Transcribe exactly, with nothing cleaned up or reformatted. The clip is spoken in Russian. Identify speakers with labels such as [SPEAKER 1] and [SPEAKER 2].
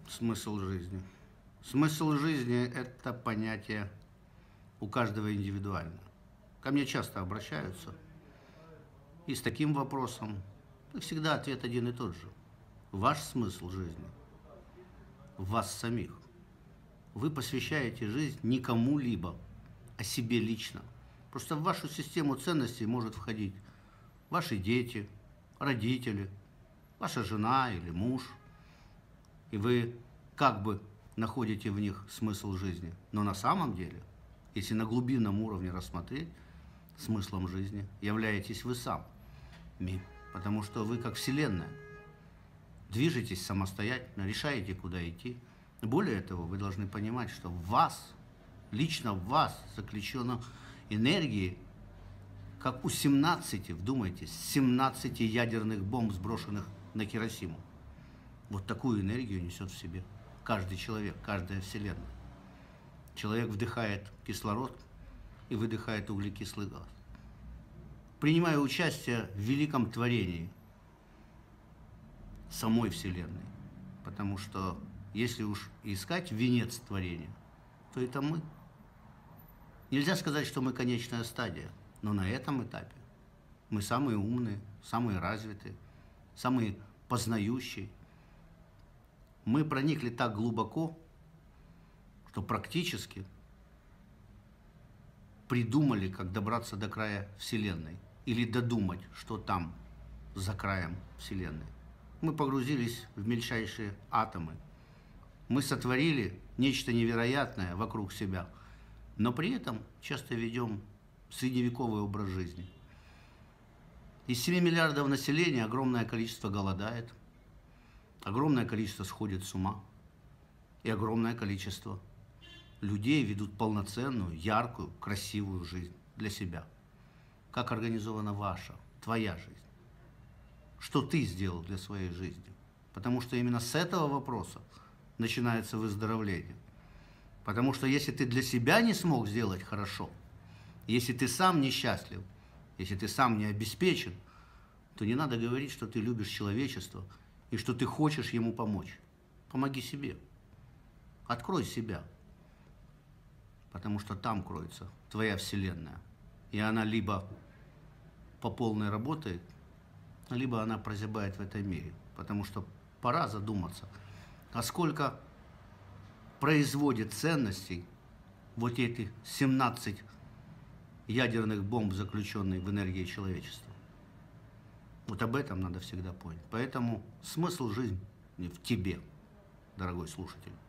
[SPEAKER 1] Смысл жизни. Смысл жизни – это понятие у каждого индивидуально. Ко мне часто обращаются и с таким вопросом. И всегда ответ один и тот же. Ваш смысл жизни в вас самих. Вы посвящаете жизнь не кому-либо, а себе лично. Просто в вашу систему ценностей может входить ваши дети, родители, ваша жена или муж. И вы как бы находите в них смысл жизни. Но на самом деле, если на глубинном уровне рассмотреть, смыслом жизни являетесь вы сами. Потому что вы как Вселенная. Движетесь самостоятельно, решаете, куда идти. Более того, вы должны понимать, что в вас, лично в вас заключена энергия, как у семнадцати, вдумайтесь, семнадцати ядерных бомб, сброшенных на Хиросиму. Вот такую энергию несет в себе каждый человек, каждая Вселенная. Человек вдыхает кислород и выдыхает углекислый газ. Принимая участие в великом творении самой Вселенной. Потому что если уж искать венец творения, то это мы. Нельзя сказать, что мы конечная стадия, но на этом этапе мы самые умные, самые развитые, самые познающие. Мы проникли так глубоко, что практически придумали, как добраться до края Вселенной. Или додумать, что там, за краем Вселенной. Мы погрузились в мельчайшие атомы. Мы сотворили нечто невероятное вокруг себя, но при этом часто ведем средневековый образ жизни. Из семи миллиардов населения огромное количество голодает, огромное количество сходит с ума, и огромное количество людей ведут полноценную, яркую, красивую жизнь для себя. Как организована ваша, твоя жизнь? Что ты сделал для своей жизни? Потому что именно с этого вопроса начинается выздоровление. Потому что если ты для себя не смог сделать хорошо, если ты сам несчастлив, если ты сам не обеспечен, то не надо говорить, что ты любишь человечество и что ты хочешь ему помочь. Помоги себе. Открой себя. Потому что там кроется твоя Вселенная. И она либо по полной работает, либо она прозябает в этом мире. Потому что пора задуматься, а сколько производит ценностей вот эти семнадцать ядерных бомб, заключенных в энергии человечества. Вот об этом надо всегда помнить. Поэтому смысл жизни в тебе, дорогой слушатель.